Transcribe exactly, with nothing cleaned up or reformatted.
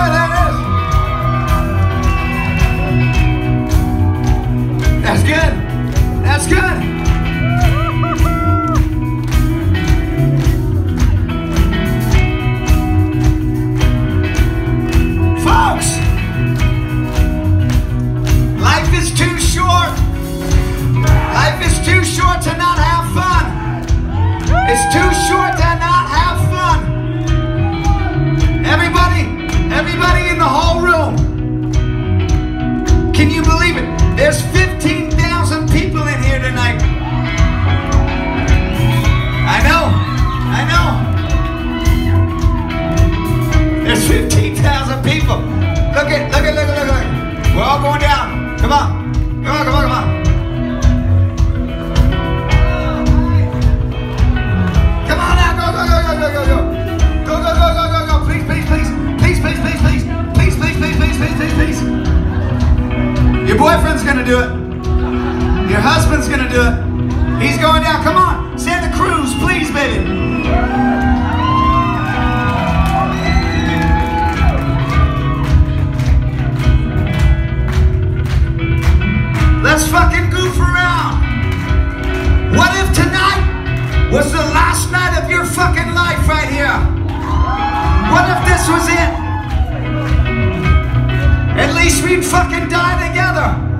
there it is. That's good. That's good. Folks, life is too short. Life is too short to not have fun. It's too short to not have fun. Everybody, everybody in the whole room, can you believe it? There's fifteen thousand people in here tonight. I know, I know. There's fifteen thousand people. Look at, look at, look at, look at. We're all going down. Come on, come on, come on, come on. Come on now, go, go, go, go, go, go, go. Go, go, go, go, go, go. Please, please, please. Please, please, please, please. Please, please, please, please, please, please, please. Your boyfriend's gonna do it. Your husband's gonna do it. He's going down. Come on, Santa Cruz, please, baby. Let's fucking goof around. What if tonight was the last night of your fucking life right here? What if this was it? At least we'd fucking die together.